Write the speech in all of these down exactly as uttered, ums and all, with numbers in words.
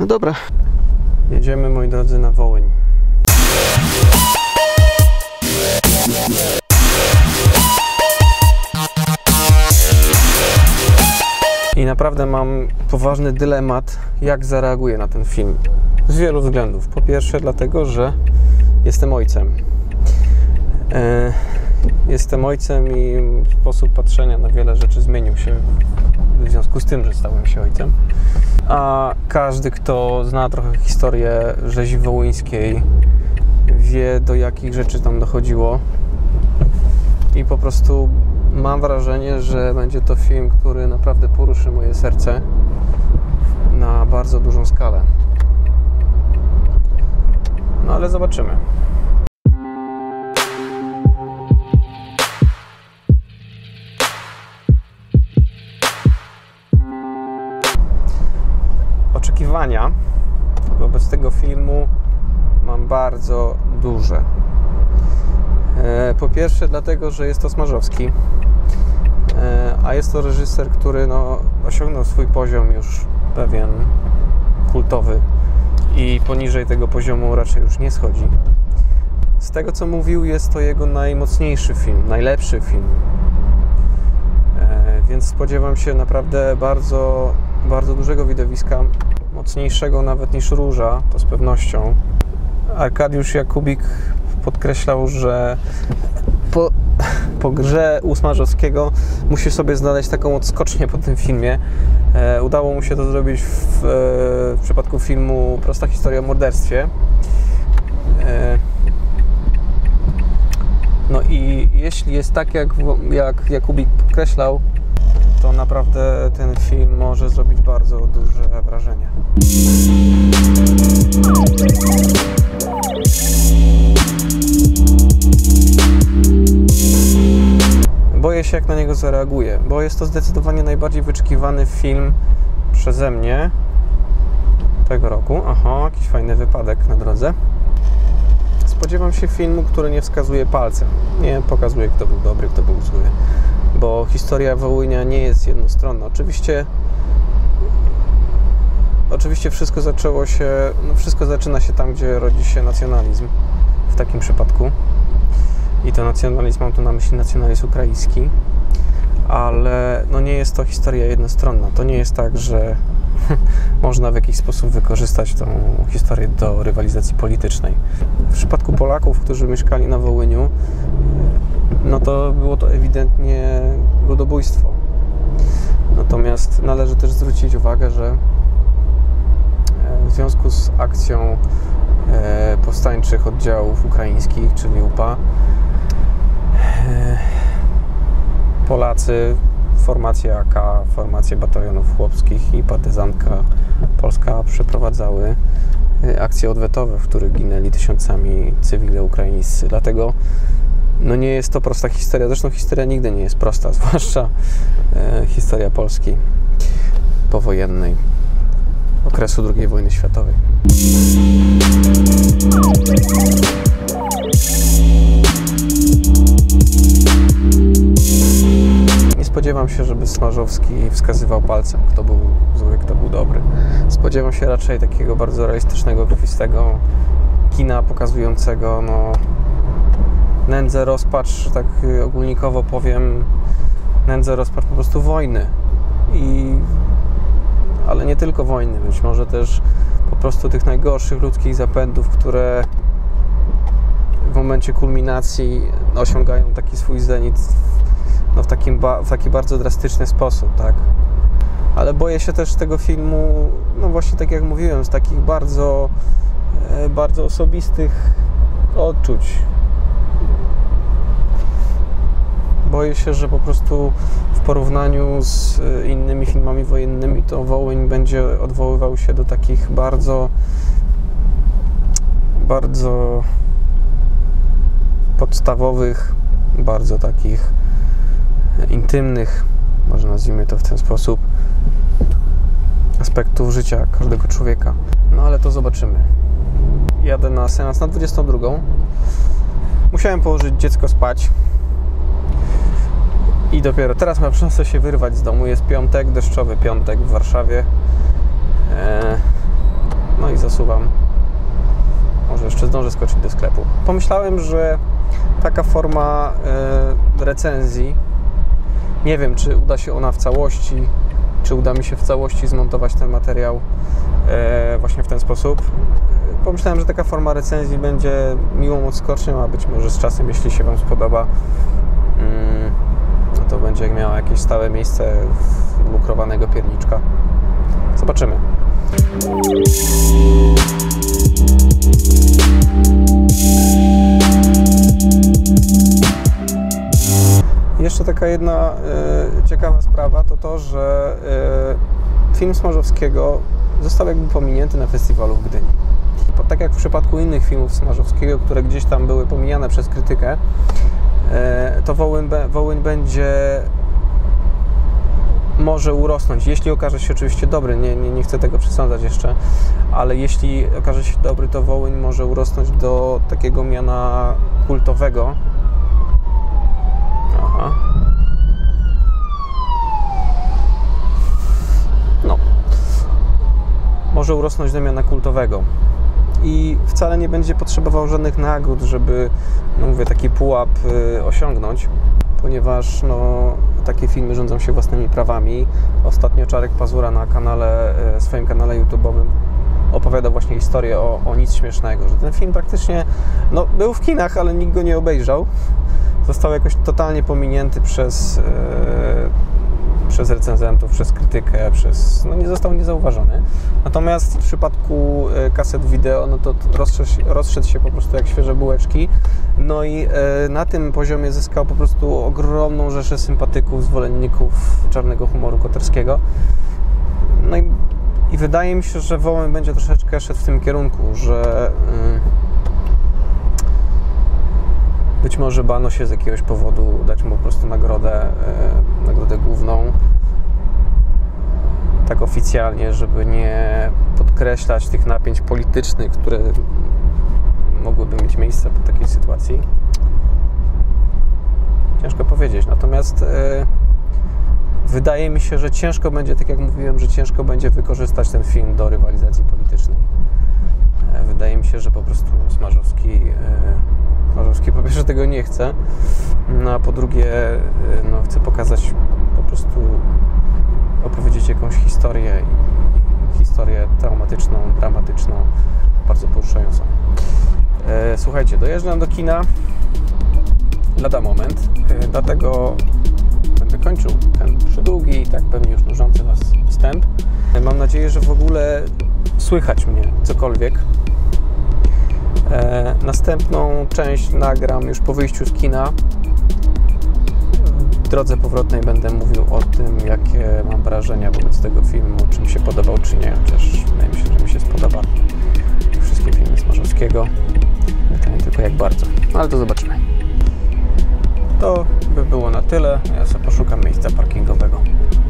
No dobra, jedziemy, moi drodzy, na Wołyń. I naprawdę mam poważny dylemat, jak zareaguję na ten film. Z wielu względów. Po pierwsze dlatego, że jestem ojcem. E, jestem ojcem i sposób patrzenia na wiele rzeczy zmienił się w związku z tym, że stałem się ojcem. A każdy, kto zna trochę historię rzezi wołyńskiej, wie, do jakich rzeczy tam dochodziło. I po prostu mam wrażenie, że będzie to film, który naprawdę poruszy moje serce na bardzo dużą skalę. No ale zobaczymy. Oczekiwania wobec tego filmu mam bardzo duże. Po pierwsze dlatego, że jest to Smarzowski, a jest to reżyser, który no, osiągnął swój poziom już pewien kultowy i poniżej tego poziomu raczej już nie schodzi. Z tego, co mówił, jest to jego najmocniejszy film, najlepszy film, więc spodziewam się naprawdę bardzo, bardzo dużego widowiska, mocniejszego nawet niż Róża, to z pewnością. Arkadiusz Jakubik podkreślał, że po, po grze u Smarzowskiego musi sobie znaleźć taką odskocznię po tym filmie. E, udało mu się to zrobić w, w przypadku filmu Prosta historia o morderstwie. E, no i jeśli jest tak, jak, jak Jakubik podkreślał, to naprawdę ten film może zrobić bardzo duże wrażenie. Boję się, jak na niego zareaguję, bo jest to zdecydowanie najbardziej wyczekiwany film przeze mnie tego roku. Aha, jakiś fajny wypadek na drodze. Spodziewam się filmu, który nie wskazuje palcem. Nie pokazuje, kto był dobry, kto był zły. Bo historia Wołynia nie jest jednostronna. Oczywiście Oczywiście wszystko zaczęło się, no wszystko zaczyna się tam, gdzie rodzi się nacjonalizm w takim przypadku. I to nacjonalizm, mam tu na myśli nacjonalizm ukraiński, ale no nie jest to historia jednostronna. To nie jest tak, że można w jakiś sposób wykorzystać tą historię do rywalizacji politycznej. W przypadku Polaków, którzy mieszkali na Wołyniu, no to było to ewidentnie ludobójstwo. Natomiast należy też zwrócić uwagę, że w związku z akcją powstańczych oddziałów ukraińskich, czyli U P A, Polacy, formacja A K, formacje batalionów chłopskich i partyzantka polska przeprowadzały akcje odwetowe, w których ginęli tysiącami cywile ukraińscy. Dlatego no nie jest to prosta historia. Zresztą historia nigdy nie jest prosta, zwłaszcza e, historia Polski powojennej, okresu drugiej wojny światowej. Nie spodziewam się, żeby Smarzowski wskazywał palcem, kto był zły, kto był dobry. Spodziewam się raczej takiego bardzo realistycznego, krwistego kina pokazującego no, nędzę, rozpacz, tak ogólnikowo powiem, nędzę, rozpacz po prostu wojny. I, ale nie tylko wojny, być może też po prostu tych najgorszych ludzkich zapędów, które w momencie kulminacji osiągają taki swój zenit no, w, takim ba w taki bardzo drastyczny sposób, tak? Ale boję się też tego filmu, no właśnie tak jak mówiłem, z takich bardzo, bardzo osobistych odczuć. Boję się, że po prostu w porównaniu z innymi filmami wojennymi to Wołyń będzie odwoływał się do takich bardzo, bardzo podstawowych, bardzo takich intymnych, może nazwijmy to w ten sposób, aspektów życia każdego człowieka. No ale to zobaczymy. Jadę na seans na dwudziestą drugą. Musiałem położyć dziecko spać. I dopiero teraz mam szansę się wyrwać z domu. Jest piątek, deszczowy piątek w Warszawie. no i zasuwam. Może jeszcze zdążę skoczyć do sklepu. Pomyślałem, że taka forma y, recenzji, nie wiem, czy uda się ona w całości, czy uda mi się w całości zmontować ten materiał y, właśnie w ten sposób. Pomyślałem, że taka forma recenzji będzie miłą odskocznią, a być może z czasem, jeśli się Wam spodoba, y, no to będzie miała jakieś stałe miejsce w lukrowanego pierniczka. Zobaczymy. Jeszcze taka jedna y, ciekawa sprawa to to, że y, film Smarzowskiego został jakby pominięty na festiwalu w Gdyni. I tak jak w przypadku innych filmów Smarzowskiego, które gdzieś tam były pomijane przez krytykę, y, to Wołyń, Wołyń będzie może urosnąć, jeśli okaże się oczywiście dobry, nie, nie, nie chcę tego przesądzać jeszcze, ale jeśli okaże się dobry, to Wołyń może urosnąć do takiego miana kultowego. Aha. No. Może urosnąć do miana kultowego. I wcale nie będzie potrzebował żadnych nagród, żeby, no mówię, taki pułap y, osiągnąć, ponieważ no, takie filmy rządzą się własnymi prawami. Ostatnio Czarek Pazura na kanale, y, swoim kanale YouTube'owym opowiadał właśnie historię o, o Nic Śmiesznego, że ten film praktycznie no, był w kinach, ale nikt go nie obejrzał. Został jakoś totalnie pominięty przez, yy, przez recenzentów, przez krytykę, przez, no nie został niezauważony. Natomiast w przypadku yy, kaset wideo, no to rozszedł, rozszedł się po prostu jak świeże bułeczki. No i yy, na tym poziomie zyskał po prostu ogromną rzeszę sympatyków, zwolenników czarnego humoru koterskiego. No i, i wydaje mi się, że Wołyń będzie troszeczkę szedł w tym kierunku, że yy, być może bano się z jakiegoś powodu dać mu po prostu nagrodę, yy, nagrodę główną, tak oficjalnie, żeby nie podkreślać tych napięć politycznych, które mogłyby mieć miejsce po takiej sytuacji. Ciężko powiedzieć, natomiast yy, wydaje mi się, że ciężko będzie, tak jak mówiłem, że ciężko będzie wykorzystać ten film do rywalizacji politycznej. Yy, wydaje mi się, że po prostu Smarzowski yy, Smarzowski po pierwsze tego nie chce, no a po drugie no, chce pokazać po prostu, opowiedzieć jakąś historię, historię traumatyczną, dramatyczną, bardzo poruszającą. E, słuchajcie, dojeżdżam do kina lada moment, e, dlatego będę kończył ten przydługi i tak pewnie już nużący Was wstęp. E, mam nadzieję, że w ogóle słychać mnie cokolwiek. E, następną część nagram już po wyjściu z kina. W drodze powrotnej będę mówił o tym, jakie mam wrażenia wobec tego filmu, czy mi się podobał, czy nie. Chociaż wydaje mi się, że mi się spodoba wszystkie filmy Smarzowskiego. Pytanie tylko jak bardzo. No, ale to zobaczymy. To by było na tyle. Ja sobie poszukam miejsca parkingowego.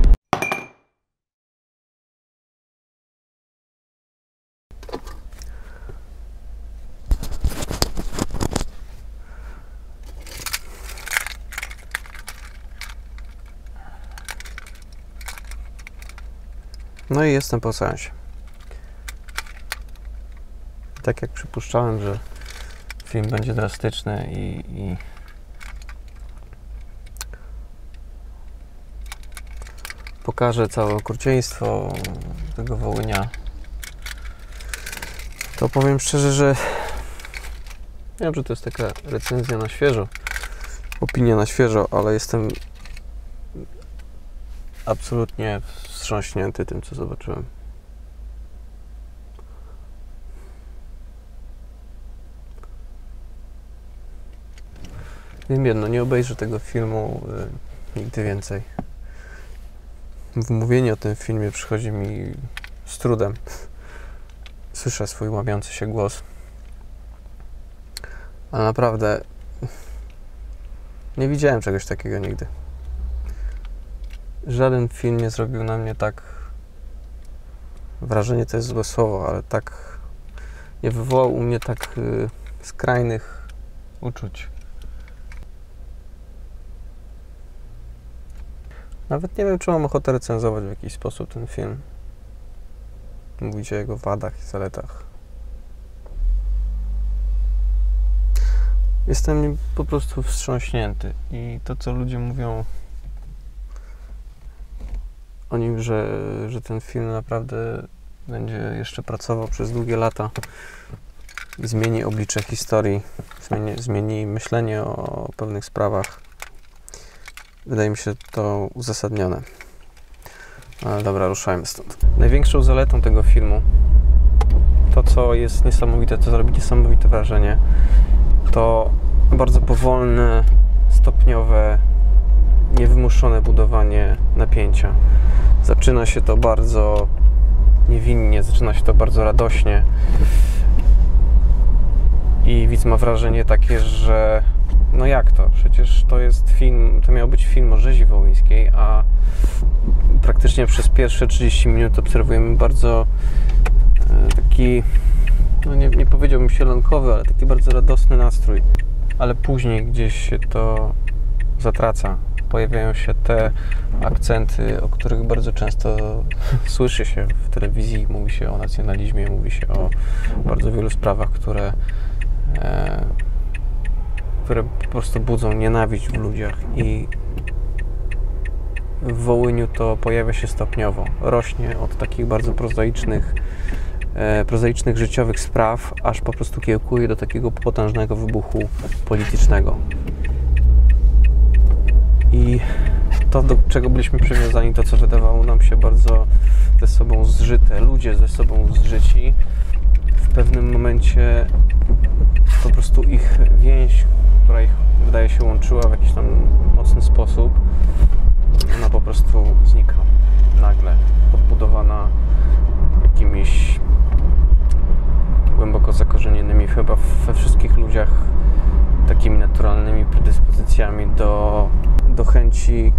No i jestem po seansie. Tak jak przypuszczałem, że film będzie drastyczny i, i pokaże całe okrucieństwo tego Wołynia, to powiem szczerze, że wiem, że to jest taka recenzja na świeżo, opinia na świeżo, ale jestem absolutnie wstrząśnięty tym, co zobaczyłem. Wiem jedno, nie obejrzę tego filmu y, nigdy więcej. Mówienie o tym filmie przychodzi mi z trudem. Słyszę swój łamiący się głos. Ale naprawdę nie widziałem czegoś takiego nigdy. Żaden film nie zrobił na mnie tak, wrażenie to jest złe słowo, ale tak nie wywołał u mnie tak y, skrajnych uczuć. Nawet nie wiem, czy mam ochotę recenzować w jakiś sposób ten film. mówić o jego wadach i zaletach. Jestem po prostu wstrząśnięty i to, co ludzie mówią o nim, że, że ten film naprawdę będzie jeszcze pracował przez długie lata i zmieni oblicze historii, zmieni, zmieni myślenie o pewnych sprawach. Wydaje mi się to uzasadnione. Ale dobra, ruszajmy stąd. Największą zaletą tego filmu, to co jest niesamowite, co zrobi niesamowite wrażenie, to bardzo powolne, stopniowe, niewymuszone budowanie napięcia. Zaczyna się to bardzo niewinnie, zaczyna się to bardzo radośnie i widz ma wrażenie takie, że no jak to? Przecież to jest film, to miał być film o rzezi wołyńskiej, a praktycznie przez pierwsze trzydzieści minut obserwujemy bardzo e, taki, no nie, nie powiedziałbym sielonkowy, ale taki bardzo radosny nastrój. Ale później gdzieś się to zatraca. Pojawiają się te akcenty, o których bardzo często słyszy się w telewizji. Mówi się o nacjonalizmie, mówi się o bardzo wielu sprawach, które, e, które po prostu budzą nienawiść w ludziach. I w Wołyniu to pojawia się stopniowo. Rośnie od takich bardzo prozaicznych, e, prozaicznych życiowych spraw, aż po prostu kiełkuje do takiego potężnego wybuchu politycznego. I to, do czego byliśmy przywiązani, to co wydawało nam się bardzo ze sobą zżyte, ludzie ze sobą zżyci, w pewnym momencie po prostu ich więź, która ich wydaje się łączyła w jakiś tam mocny sposób, ona po prostu znika nagle, podbudowana jakimiś głęboko zakorzenionymi chyba we wszystkich ludziach takimi naturalnymi predyspozycjami do, do chęci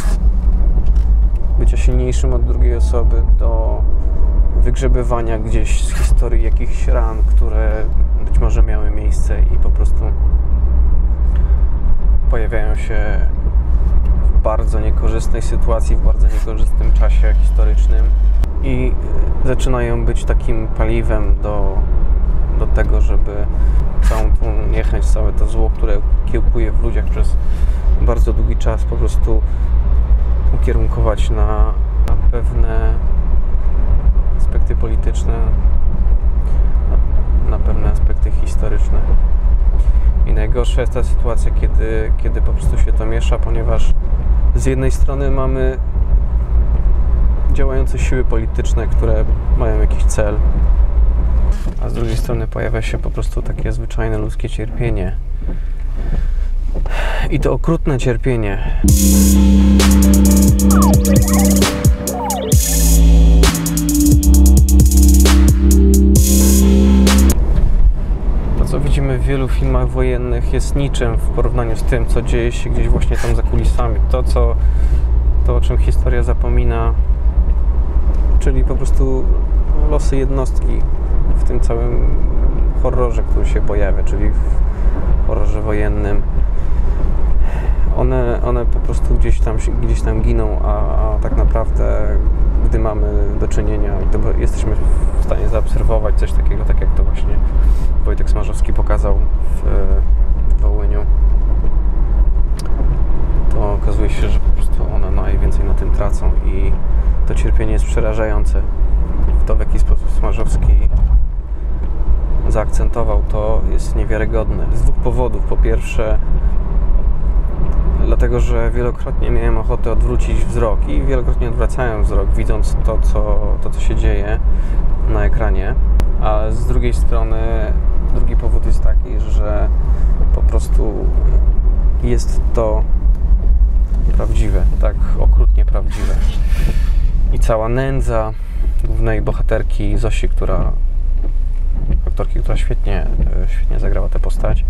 bycia silniejszym od drugiej osoby, do wygrzebywania gdzieś z historii jakichś ran, które być może miały miejsce i po prostu pojawiają się w bardzo niekorzystnej sytuacji, w bardzo niekorzystnym czasie historycznym i zaczynają być takim paliwem do, do tego, żeby całą tą niechęć, całe to zło, które kiełkuje w ludziach przez bardzo długi czas, po prostu ukierunkować na, na pewne aspekty polityczne, na, na pewne aspekty historyczne. I najgorsza jest ta sytuacja, kiedy, kiedy po prostu się to miesza, ponieważ z jednej strony mamy działające siły polityczne, które mają jakiś cel, a z drugiej strony pojawia się po prostu takie zwyczajne ludzkie cierpienie. I to okrutne cierpienie. To, co widzimy w wielu filmach wojennych, jest niczym w porównaniu z tym, co dzieje się gdzieś właśnie tam za kulisami. To, co, to o czym historia zapomina, czyli po prostu losy jednostki w tym całym horrorze, który się pojawia, czyli w horrorze wojennym. One, one po prostu gdzieś tam, gdzieś tam giną, a, a tak naprawdę, gdy mamy do czynienia, to jesteśmy w stanie zaobserwować coś takiego, tak jak to właśnie Wojtek Smarzowski pokazał w, w Wołyniu, to okazuje się, że po prostu one najwięcej na tym tracą i to cierpienie jest przerażające. To, w jaki sposób Smarzowski zaakcentował to, jest niewiarygodne. Z dwóch powodów. Po pierwsze, dlatego, że wielokrotnie miałem ochotę odwrócić wzrok i wielokrotnie odwracałem wzrok, widząc to, co, to, co się dzieje na ekranie. A z drugiej strony, drugi powód jest taki, że po prostu jest to prawdziwe, tak okrutnie prawdziwe. I cała nędza głównej bohaterki Zosi, która aktorki, która świetnie, świetnie zagrała tę postać,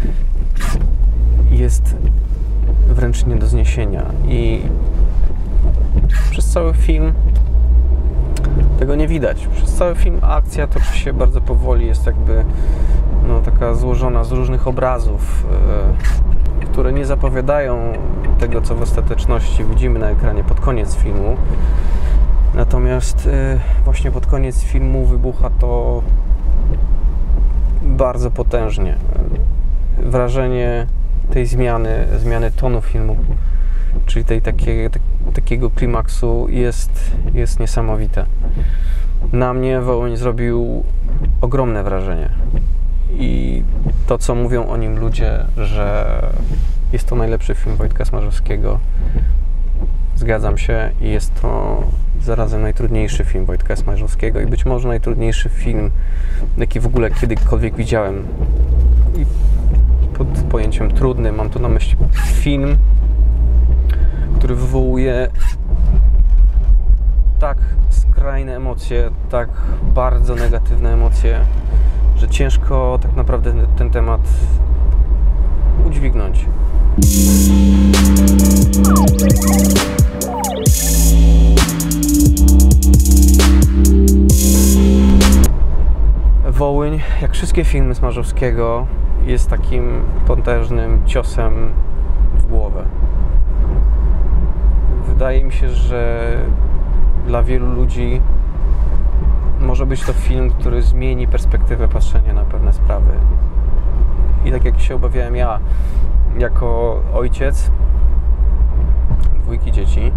jest wręcz nie do zniesienia i przez cały film tego nie widać. Przez cały film akcja toczy się bardzo powoli, jest jakby no, taka złożona z różnych obrazów, yy, które nie zapowiadają tego, co w ostateczności widzimy na ekranie pod koniec filmu. Natomiast właśnie pod koniec filmu wybucha to bardzo potężnie. Wrażenie tej zmiany, zmiany tonu filmu, czyli tej takiej, tak, takiego klimaksu jest, jest niesamowite. Na mnie Wołyń zrobił ogromne wrażenie. I to, co mówią o nim ludzie, że jest to najlepszy film Wojtka Smarzowskiego, zgadzam się, i jest to zarazem najtrudniejszy film Wojtka Smarzowskiego i być może najtrudniejszy film, jaki w ogóle kiedykolwiek widziałem. I pod pojęciem trudny mam tu na myśli film, który wywołuje tak skrajne emocje, tak bardzo negatywne emocje, że ciężko tak naprawdę ten temat udźwignąć. Wołyń, jak wszystkie filmy Smarzowskiego, jest takim potężnym ciosem w głowę. Wydaje mi się, że dla wielu ludzi może być to film, który zmieni perspektywę patrzenia na pewne sprawy. I tak jak się obawiałem ja, jako ojciec dwójki dzieci,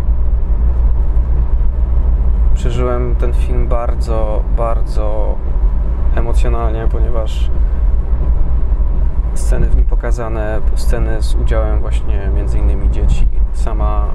przeżyłem ten film bardzo, bardzo emocjonalnie, ponieważ sceny w nim pokazane, sceny z udziałem właśnie między innymi dzieci, sama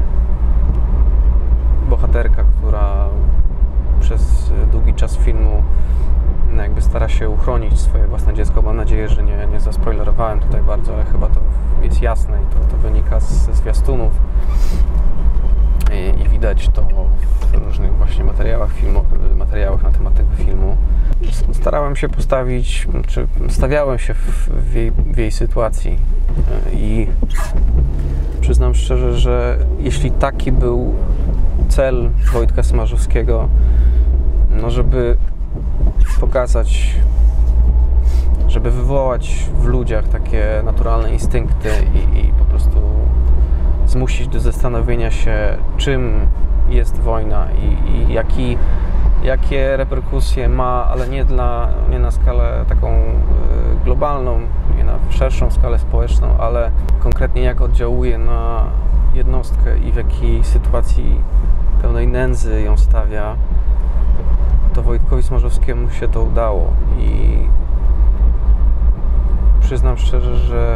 bohaterka, która przez długi czas filmu no jakby stara się uchronić swoje własne dziecko. Mam nadzieję, że nie, nie zaspoilerowałem tutaj bardzo, ale chyba to jest jasne i to, to wynika z, ze zwiastunów I, i widać to w różnych właśnie materiałach filmu, materiałach na temat tego filmu. Starałem się postawić, czy stawiałem się w, w, jej, w jej sytuacji i przyznam szczerze, że jeśli taki był cel Wojtka Smarzowskiego, no żeby pokazać, żeby wywołać w ludziach takie naturalne instynkty i, i po prostu zmusić do zastanowienia się, czym jest wojna i, i jaki, jakie reperkusje ma, ale nie, dla, nie na skalę taką globalną, nie na szerszą skalę społeczną, ale konkretnie jak oddziałuje na jednostkę i w jakiej sytuacji pełnej nędzy ją stawia, to Wojtkowi Smarzowskiemu się to udało i przyznam szczerze, że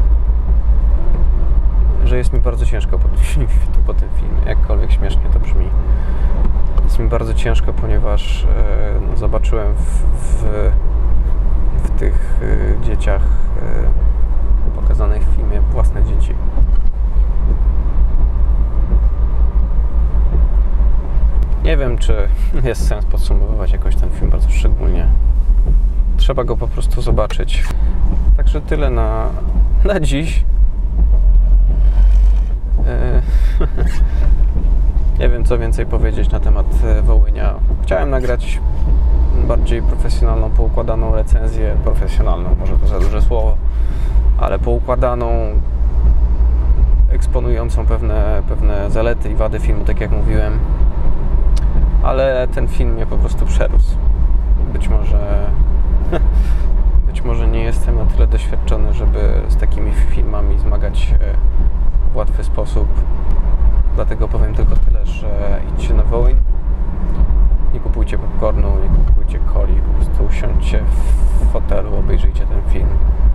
że jest mi bardzo ciężko po tym, po tym filmie, jakkolwiek śmiesznie to brzmi. Jest mi bardzo ciężko, ponieważ no, zobaczyłem w, w, w tych y, dzieciach y, pokazanych w filmie własne dzieci. Nie wiem, czy jest sens podsumowywać jakoś ten film bardzo szczególnie. Trzeba go po prostu zobaczyć. Także tyle na, na dziś. Nie wiem, co więcej powiedzieć na temat Wołynia. Chciałem nagrać bardziej profesjonalną, poukładaną recenzję. Profesjonalną, może to za duże słowo, ale poukładaną, eksponującą pewne, pewne zalety i wady filmu, tak jak mówiłem. Ale ten film mnie po prostu przerósł. Być może być może nie jestem na tyle doświadczony, żeby z takimi filmami zmagać się w łatwy sposób. Dlatego powiem tylko tyle, że idźcie na Wołyń, nie kupujcie popcornu, nie kupujcie coli, po prostu usiądźcie w fotelu, obejrzyjcie ten film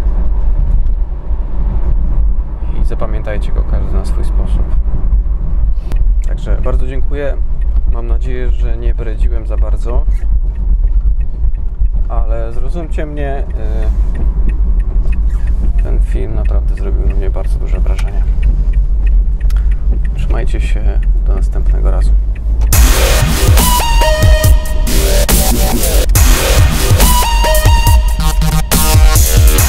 i zapamiętajcie go każdy na swój sposób. Także bardzo dziękuję. Mam nadzieję, że nie bredziłem za bardzo, ale zrozumcie mnie, ten film naprawdę zrobił na mnie bardzo duże wrażenie. Trzymajcie się, do następnego razu.